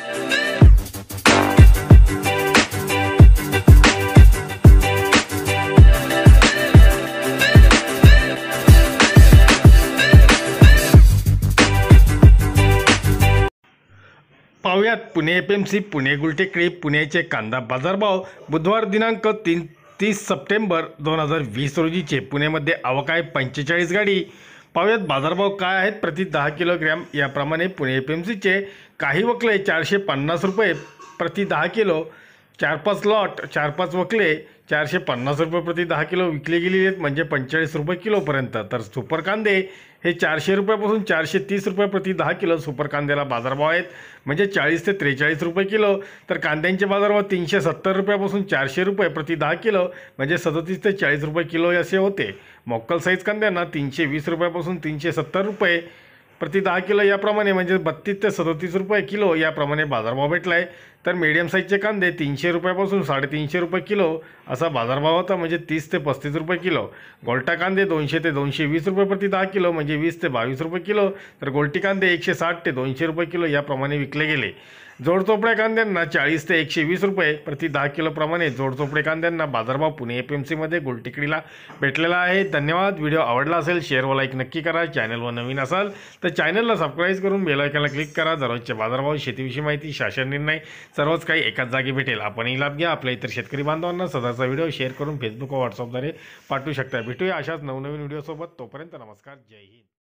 पाहुयात पुणे एपीएमसी पुणे गुलटेकडी पुण्याचे कांदा बाजारभाव बुधवार दिनांक 30 सप्टेंबर 2020 रोजीचे। पुण्यामध्ये आवक आहे 45 गाडी। पाहुयात बाजारभाव काय आहेत प्रति 10 किलोग्रॅम याप्रमाणे। पुणे एपीएमसीचे काही वकले 450 रुपये प्रति 10 किलो, 4-5 लॉट 4-5 वकले 450 रुपये प्रति 10 किलो विकले गेलेले आहेत, म्हणजे 45 रुपये किलोपर्यंत। तर सुपर कांदे हे 400 रुपयापासून 430 रुपये प्रति 10 किलो सुपर कांद्याला बाजारभाव आहेत, म्हणजे 40 ते 43 रुपये किलो। तर कांद्यांचे बाजारभाव 370 रुपयापासून 400 रुपये प्रति 10 किलो, म्हणजे 37 ते 40 रुपये किलो असे होते। मोक्कल साईज कांद्यांना 320 रुपयापासून 370 रुपये प्रति 10 किलो याप्रमाणे, म्हणजे 32 ते 37 रुपये किलो याप्रमाणे बाजारभाव भेटला आहे। तर मीडियम साईजचे कांदे 300 रुपयापासून 350 रुपये किलो असा बाजारभाव होता, म्हणजे 30 ते 35 रुपये किलो। गोल्टा कांदे 200 ते 220 रुपये प्रति 10 किलो, म्हणजे 20 ते 22 रुपये किलो। तर गोल्टी कांदे 160 ते 200 रुपये किलो याप्रमाणे विकले गेले। जोडचोपड्या कांद्यांना 40 ते 120 रुपये प्रति 10 किलो प्रमाणे जोडचोपडे कांद्यांना बाजारभाव पुणे एपीएमसीमध्ये गुलटेकडीला भेटलेला आहे। धन्यवाद। व्हिडिओ आवडला असेल शेअर व लाईक नक्की करा। चॅनलवर नवीन असाल तर चॅनलला सबस्क्राईब करून बेल आयकॉनला क्लिक करा। दररोजचे बाजारभाव, शेतीविषयी माहिती, शासन निर्णय सर्वच काही एकाच जागी भेटेल। आपणही लाभ घ्या। आपल्या इतर शेतकरी बांधवांना सदाचा व्हिडिओ शेअर करून फेसबुक व व्हॉट्सअपद्वारे पाठवू शकता। भेटूया अशाच नवनवीन व्हिडिओसोबत। तोपर्यंत नमस्कार, जय हिंद।